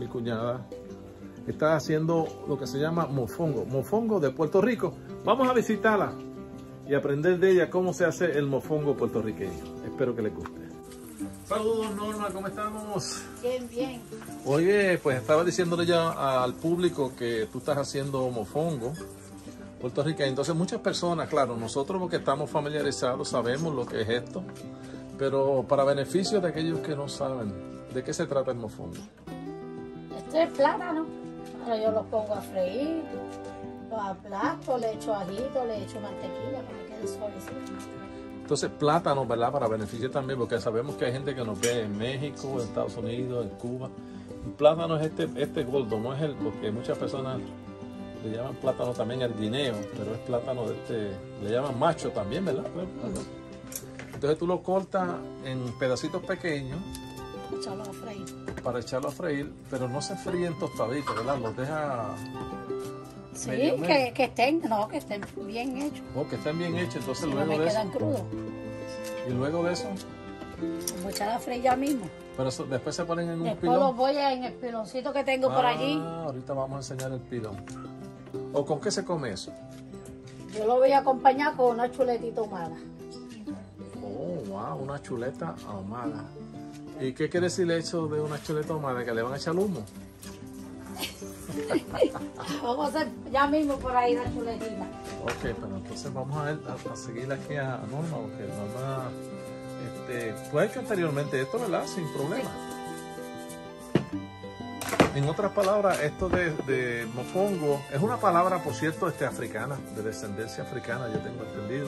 mi cuñada, está haciendo lo que se llama mofongo. Mofongo de Puerto Rico. Vamos a visitarla y aprender de ella cómo se hace el mofongo puertorriqueño. Espero que les guste. Saludos, Norma, ¿cómo estamos? Bien, bien. Oye, pues estaba diciéndole ya al público que tú estás haciendo mofongo puertorriqueño. Entonces muchas personas, claro, nosotros porque estamos familiarizados sabemos lo que es esto, pero para beneficio de aquellos que no saben, ¿de qué se trata el mofongo? Esto es plátano. Ahora yo lo pongo a freír, lo aplasto, le echo ajito, le echo mantequilla para que quede suavecito. Entonces plátano, ¿verdad? Para beneficio también, porque sabemos que hay gente que nos ve en México, en Estados Unidos, en Cuba. El plátano es este gordo, no es porque muchas personas le llaman plátano también al guineo, pero es plátano le llaman macho también, ¿verdad? Entonces tú lo cortas en pedacitos pequeños. Echarlo a freír. Para echarlo a freír, pero no se fríen tostaditos, ¿verdad? Los deja... Sí, que estén bien hechos. Oh, que estén bien hechos, entonces Si luego no me de quedan eso... crudos. Y luego de eso... Voy a echar a freír ya mismo. Pero eso, después se ponen en un Después pilón. los voy en el piloncito que tengo por allí. Ahorita vamos a enseñar el pilón. ¿O con qué se come eso? Yo lo voy a acompañar con una chuletita ahumada. Oh, wow, una chuleta ahumada. ¿Y qué quiere decir eso de una chuleta ahumada? ¿Que le van a echar humo? Vamos a hacer ya mismo por ahí la chuletita. Ok, pero entonces vamos a seguir aquí a Norma, porque Norma fue hecho anteriormente esto, ¿verdad? Sin problema. En otras palabras, esto de mofongo es una palabra, por cierto, africana, de descendencia africana, yo tengo entendido.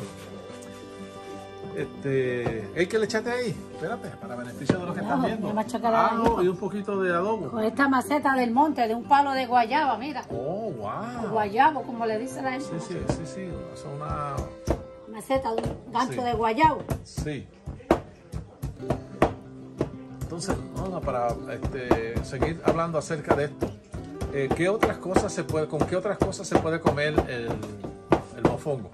¿Hay que le echaste ahí? Espérate, para beneficio de los que están viendo. Y un poquito de adobo. Con esta maceta del monte, de un palo de guayaba, mira. Oh, wow. Guayabo, como le dice la gente. Sí. Es una... Maceta de un gancho de guayabo. Sí. Entonces, para seguir hablando acerca de esto, ¿con qué otras cosas se puede comer el mofongo?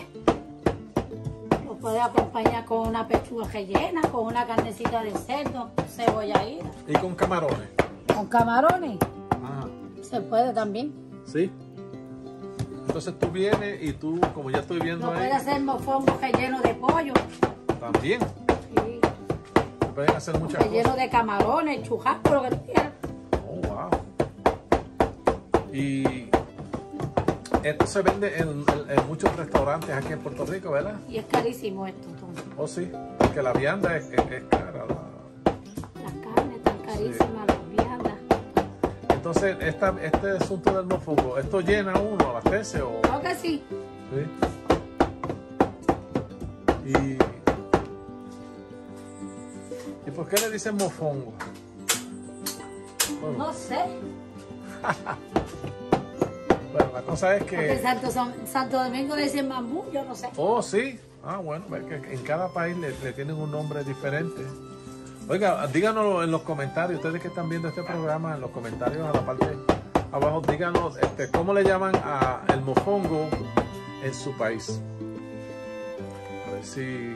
Lo puede acompañar con una pechuga rellena, con una carnecita de cerdo, cebolladita. ¿Y con camarones? Con camarones. Ajá. Se puede también. Sí. Entonces tú vienes y tú, como ya estoy viendo No ahí... puede hacer mofongo relleno de pollo. También. Sí. Pueden hacer muchas cosas. Relleno de camarones, churrasco, lo que tú quieras. Oh, wow. Y esto se vende en muchos restaurantes aquí en Puerto Rico, ¿verdad? Y es carísimo esto, entonces. Oh, sí. Porque la vianda es cara. Las carnes están carísimas, las viandas. Entonces, este asunto del mofongo, ¿esto llena uno, abastece o...? Creo que sí. Sí. ¿Y por qué le dicen mofongo? Bueno. No sé. Bueno, la cosa es Porque que... Santo Domingo le dicen bambú, yo no sé. Oh, sí. Bueno, es que en cada país le tienen un nombre diferente. Oiga, díganos en los comentarios, ustedes que están viendo este programa, en los comentarios a la parte abajo, díganos cómo le llaman el mofongo en su país. A ver si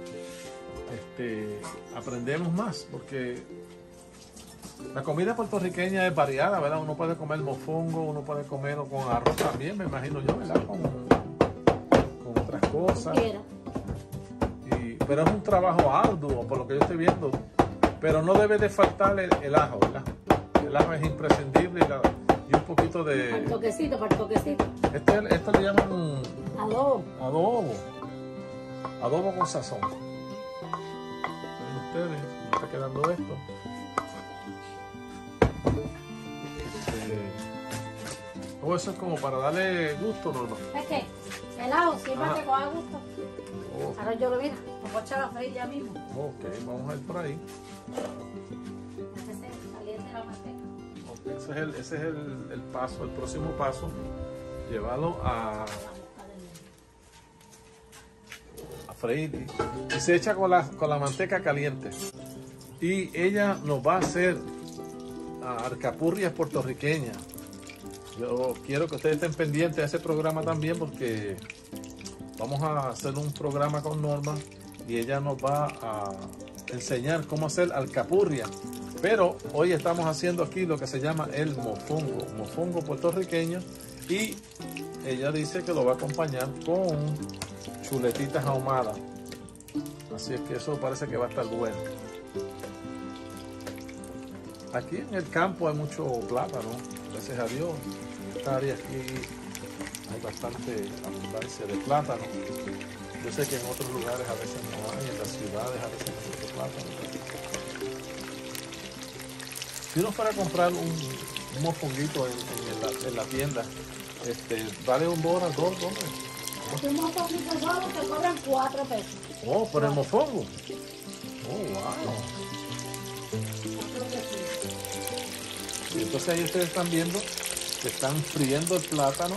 aprendemos más, porque la comida puertorriqueña es variada, ¿verdad? Uno puede comer mofongo, uno puede comerlo con arroz también, me imagino yo, ¿verdad? Con otras cosas. Pero es un trabajo arduo, por lo que yo estoy viendo. Pero no debe de faltar el ajo, ¿verdad? El ajo es imprescindible y un poquito de... Para el toquecito, para el toquecito. Esto le llaman... Adobo. Adobo con sazón. Ven ustedes, me está quedando esto. Eso es como para darle gusto, ¿no? ¿Es qué? El ajo, sí, para que coja gusto. Oh. Ahora yo lo mira, lo voy a echar a freír ya mismo. Ok, vamos a ir por ahí. Caliente la manteca. Okay, ese es el paso, el próximo paso. Llevarlo a freír. Y se echa con la manteca caliente. Y ella nos va a hacer alcapurrias puertorriqueñas. Yo quiero que ustedes estén pendientes de ese programa también, porque vamos a hacer un programa con Norma y ella nos va a enseñar cómo hacer alcapurria Pero hoy estamos haciendo aquí lo que se llama el mofongo puertorriqueño, y ella dice que lo va a acompañar con chuletitas ahumadas. Así es que eso parece que va a estar bueno. Aquí en el campo hay mucho plátano, gracias a Dios. En esta área aquí hay bastante abundancia de plátano. Yo sé que en otros lugares a veces no hay, en las ciudades a veces no hay mucho plátano. Si uno fuera a comprar un mofonguito en la tienda, vale $1, $2. Un mofonguito solo te cobran 4 pesos. Oh, por el mofongo. Oh, wow. Y entonces ahí ustedes están viendo que están friendo el plátano,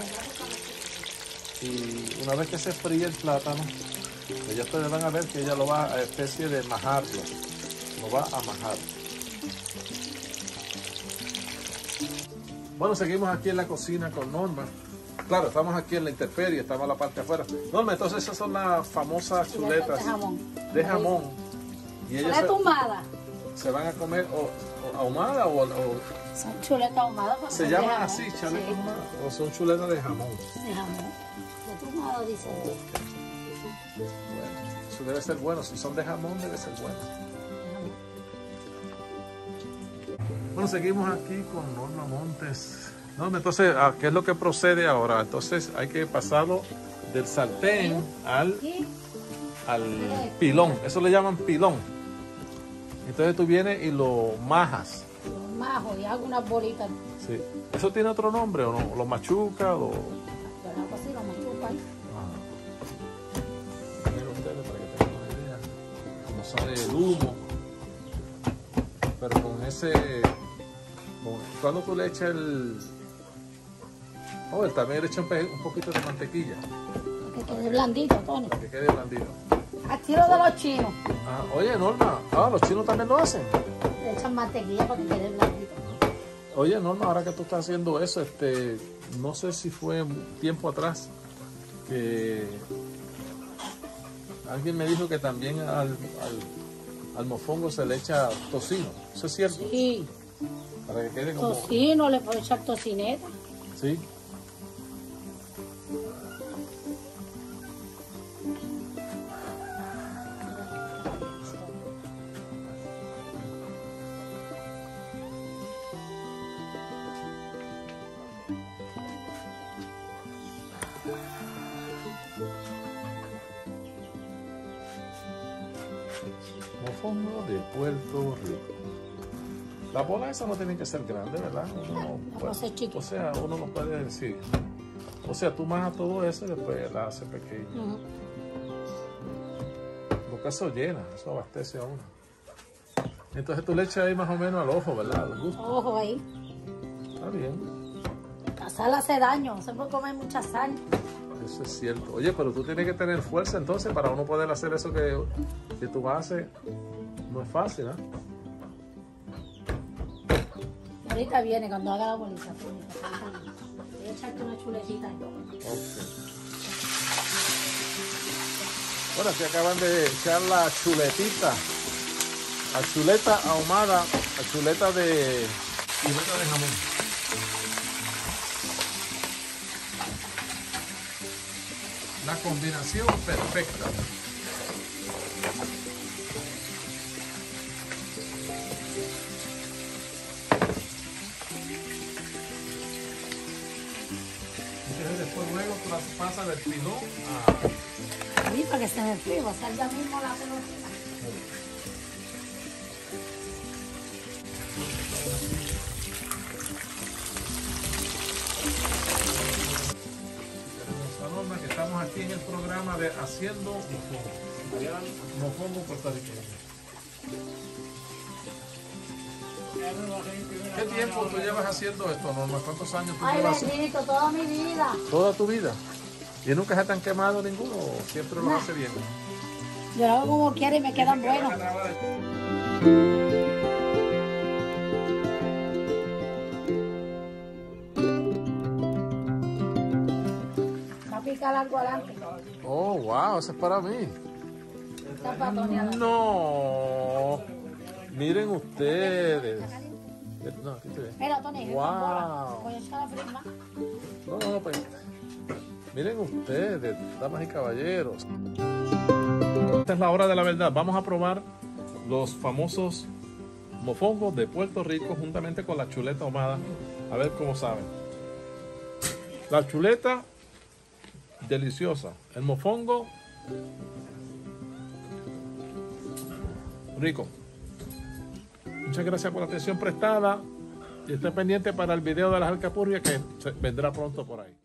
y una vez que se fríe el plátano, ya ustedes van a ver que ella lo va a especie de majarlo, lo va a majar. Bueno, seguimos aquí en la cocina con Norma. Claro, estamos aquí en la intemperie, estamos en la parte de afuera. Norma, entonces esas son las famosas chuletas de jamón. De jamón. Y ellas ¿Chuleta ahumada? se van a comer ahumada o son chuletas ahumadas. ¿Se llaman así, chuletas ahumadas? ¿O son chuletas de jamón? De jamón. Chuleta ahumada dice. Bueno, eso debe ser bueno. Si son de jamón, debe ser bueno. Bueno, seguimos aquí con Norma Montes. Norma, entonces, ¿qué es lo que procede ahora? Entonces hay que pasarlo del sartén al pilón. Eso le llaman pilón. Entonces tú vienes y lo majas. Lo majo y hago unas bolitas. Sí. ¿Eso tiene otro nombre o no? ¿Lo machuca o...? Yo lo hago así, lo machuco ahí. Miren ustedes para que tengan una idea cómo sale el humo. Pero con ese... Cuando tú le echas el... Oh, él también le echa un poquito de mantequilla. Que quede blandito, Tony. Para que quede blandito. A estilo de los chinos. Oye, Norma, los chinos también lo hacen. Le echan mantequilla para que quede blandito. Oye, Norma, ahora que tú estás haciendo eso, no sé si fue tiempo atrás que alguien me dijo que también al mofongo se le echa tocino. ¿Eso es cierto? Sí. Para que quede como... Tocino, le puedo echar tocineta. Sí. Mofongo de Puerto Rico. La bola esa no tiene que ser grande, ¿verdad? O sea, uno no puede decir. O sea, tú majas todo eso y después la haces pequeña. Porque eso llena, eso abastece a uno. Entonces tú le echas ahí más o menos al ojo, ¿verdad? Al gusto. Ojo ahí. Está bien. La sal hace daño, no se puede comer mucha sal. Eso es cierto. Oye, pero tú tienes que tener fuerza entonces para uno poder hacer eso que tú haces. No es fácil, ¿eh? Ahorita viene cuando haga la bolita. Voy a echarte una chuletita y todo. Okay. Bueno, aquí acaban de echar la chuletita. La chuleta ahumada, la chuleta de jamón. La combinación perfecta. Entonces después luego tú las pasas del pilón a... Sí, para que se me fríe, o sea, ya mismo la pelotita. Norma, que estamos aquí en el programa de Haciendo Mofongo, allá mofongo puertorriqueño. ¿Qué tiempo tú llevas haciendo esto, Norma? ¿Cuántos años tú llevas? Ay, bendito, toda mi vida. ¿Toda tu vida? ¿Y nunca se te han quemado ninguno o siempre lo hace bien? Yo lo hago como quiera y me quedan buenos. Va a picar algo adelante. Oh, wow, eso es para mí. Está para Tony adelante. No. Miren ustedes. No, aquí estoy bien. Mira, Tony, Wow. voy a echar la prima. No, pues. Miren ustedes, damas y caballeros. Esta es la hora de la verdad. Vamos a probar los famosos mofongos de Puerto Rico juntamente con la chuleta ahumada. A ver cómo saben. La chuleta, deliciosa. El mofongo, rico. Muchas gracias por la atención prestada. Y esté pendiente para el video de las alcapurrias que vendrá pronto por ahí.